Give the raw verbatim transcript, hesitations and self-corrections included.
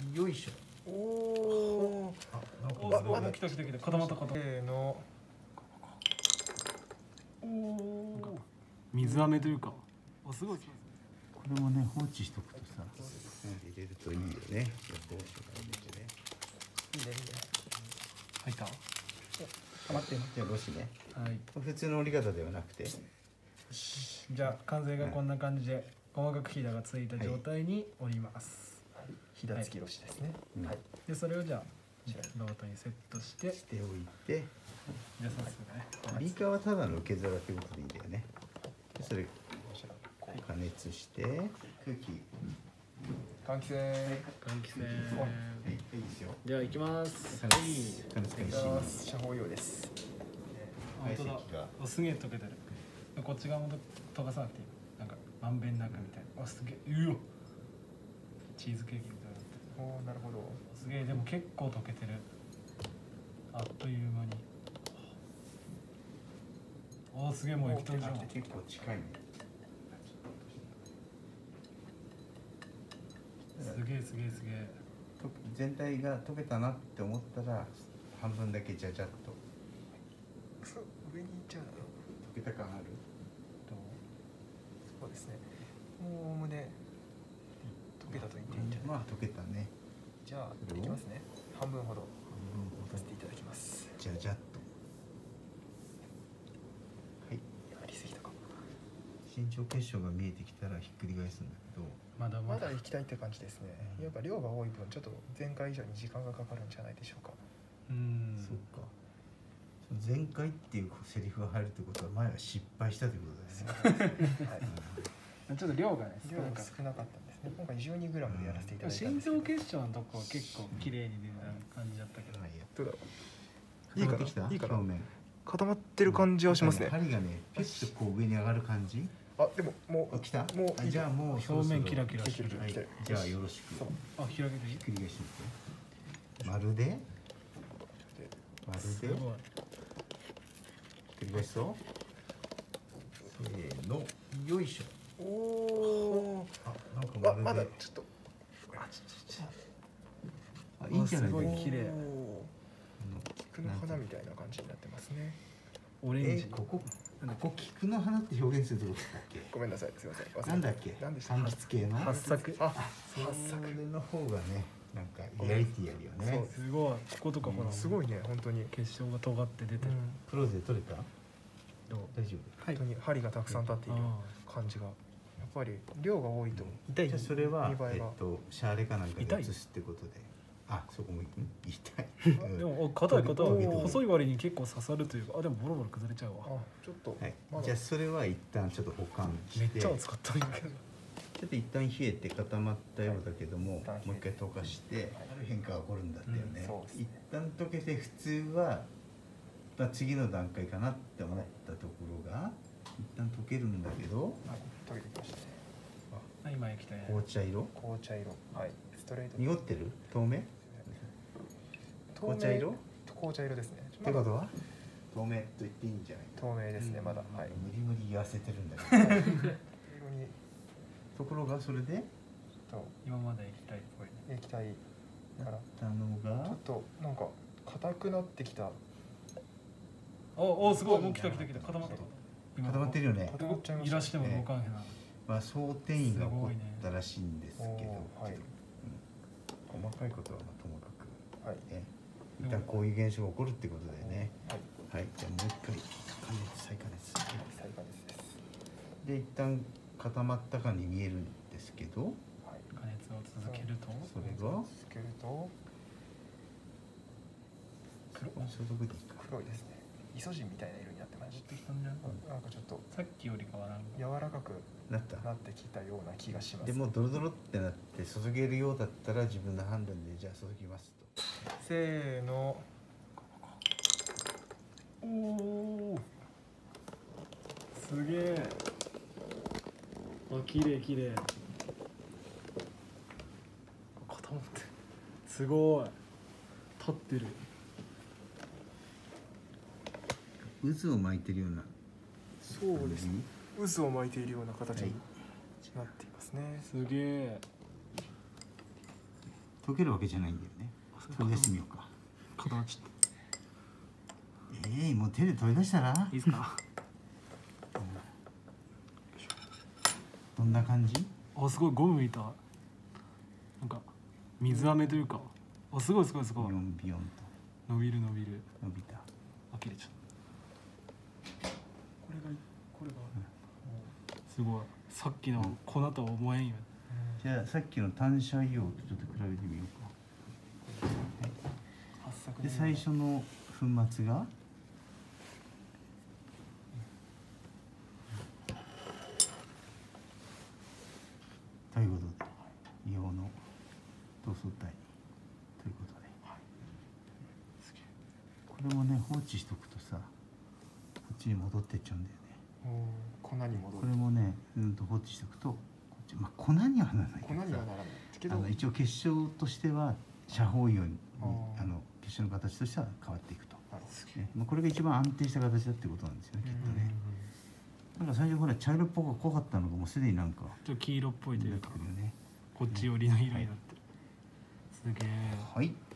よいしょ。おお。あ、なんかまだ来た来た来た。固まった固まった。せーの。おお。水飴というか。あ、すごいすごい。 これもね放置しとくとさ、 入れるといいよね。紹興酒が入れてね。 いいねいいね。入った。 あ、待って。じゃあロシね。 はい。 普通の折り方ではなくて。 じゃあ完成がこんな感じで細かくひだがついた状態に折ります。 ひだ付きロシですね。 はい。でそれをじゃあロートにセットしてしておいて。 じゃあ早速ね。 ビーカーはただの受け皿ってことでいいんだよね。でそれ加熱して空気。 換気扇。 換気扇。 はいいいですよ。 じゃあ行きます。 加熱加熱開始。 遮光用です。 本当だ。すげえ溶けてる。こっち側も溶かさなくていい。なんかまんべんなくみたいな。あ、すげえ。うわ。チーズケーキみたいな。 おお、なるほど。 すげえ。でも結構溶けてる。あっという間に。おお、すげえ。もう液体じゃん。 結構近いね。 すげえすげえすげえ。 全体が溶けたなって思ったら半分だけじゃじゃっと。 上に行っちゃうの。 溶けた感ある？ どう？ そうですね。もうおおむね溶けたと言っていいんじゃない？ まあ溶けたね。 じゃあいきますね。半分ほどさせていただきます。 じゃじゃっと。はい。 やりすぎたか。 身長結晶が見えてきたらひっくり返すんだけど。 まだまだまだ行きたいって感じですね。やっぱ量が多い分ちょっと前回以上に時間がかかるんじゃないでしょうか。 うん。 そっか。前回っていうセリフが入るってことは前は失敗したということだよね。 はい。 ちょっと量がね量が少なかったんですね。今回じゅうにグラムでやらせていただいたん心ですけど。 臓結晶のとこは結構綺麗に出た感じだったけど。 どうだろう。いいかな。いいかな。 表面。 固まってる感じはしますね。 針がね、ピュッとこう上に上がる感じ。 あ、でももう来た。 もうじゃあもう表面キラキラしてる。 じゃあよろしく。 あ、開けていい？ ひっくり返してみて。まるで。まるで。ひっくり返すと。せーの。よいしょ。 おお。 あ、なんかまだちょっと。 あ、ちちち。あ、いいんじゃない？ すごい綺麗。 菊の花みたいな感じになってますね。 オレンジ。 ここ。ここ菊の花って表現するとこだっけ？ ごめんなさい、すみません。 なんだっけ？ なんでした？ 柑橘系の。 八作。 あ、 八作の方がね、なんかリアリティあるよね。 すごい。こことかほら。 すごいね、本当に結晶が尖って出てる。 プロで取れた？ どう？ 大丈夫？ 本当に針がたくさん立っている感じが。やっぱり量が多いと痛い。 じゃあそれはえっとシャーレかなんかで移すってことで。あ、そこも痛い。 でも硬い硬い。細い割に結構刺さるというか、あでもボロボロ崩れちゃうわ。 あ、ちょっと。 はい。じゃあそれは一旦ちょっと保管して。 めっちゃ熱かったんだけど。 ちょっと一旦冷えて固まったようだけども、もう一回溶かしてある変化が起こるんだったよね。一旦溶けて普通はまあ次の段階かなって思ったところが一旦溶けるんだけど。 溶けてきましたね。 あ、今液体。 紅茶色。 紅茶色。はい。ストレート。 濁ってる？透明？紅茶色？ 紅茶色ですね。 ってことは透明と言っていいんじゃない？ 透明ですね、まだ。はい。 無理無理言わせてるんだけど。 色に。 ところがそれで？ 今まで液体っぽいね。 液体から。 たのが。 ちょっとなんか硬くなってきた。 おお、すごい。もう来た来た来た。固まった。 固まってるよね。 いらしても動かんへな。 まあ想定員が起こったらしいんですけど、はい、うん、細かいことはまあともかく、はいね、一旦こういう現象が起こるってことだよね。はい、はい、じゃあもう一回加熱再加熱。 再加熱です。 で一旦固まったかに見えるんですけど、はい、 加熱を続けると、 それが続けると黒それどこでいいか。 黒いですね。イソジンみたいな色になってました。なんかちょっとさっきより変わらん。 柔らかくなったなってきたような気がします。 でもドロドロってなって注げるようだったら自分の判断でじゃあ注ぎますと。 せーの。 おお。すげえ。あ、綺麗綺麗。固まってすごい立ってる。 渦を巻いてるような。 そうですね。渦を巻いているような形になっていますね。 すげえ。 っ溶けるわけじゃないんだよね。取り出してみようか。 固まっちゃっええー、もう手で取り出したらた。いいですか。 どんな感じ？ あ、すごいゴムみたい。なんか水飴というか。あ、すごいすごいすごい。 ビヨンビヨンと伸びる伸びる。 伸びた。 あ、切れちゃった。 これがこれが、 すごい。さっきの粉とは思えんよ。 じゃあさっきの単車硫黄とちょっと比べてみようか。はい、で最初の粉末がということで硫黄の塗装体ということで、はい、これもね放置しとくとさこっちに戻ってっちゃうんだよね。 粉に戻る。 これもねうんと放置しとくとこっち、まあ、粉にはならないけどさ、粉にはならないけどあの一応結晶としては斜方硫黄にあの結晶の形としては変わっていくと、ね、まあ、これが一番安定した形だってことなんですよね、きっとね。なんか最初ほら茶色っぽく濃かったのがもうすでになんかちょっと黄色っぽいというか、 ね、 こっち寄りの色になってる、 はい、 すげえ。 はい